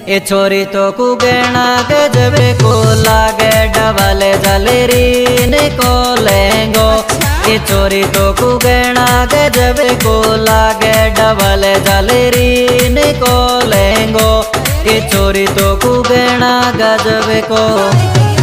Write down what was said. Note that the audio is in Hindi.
ये छोरी तो कुगेना गजबे को लागे डबल जलेरी को लेंगो। ये छोरी तो कुगेना गजबे को लागे डबल जलेरी को लेंगो। ये छोरी तो कुगेना गजबे को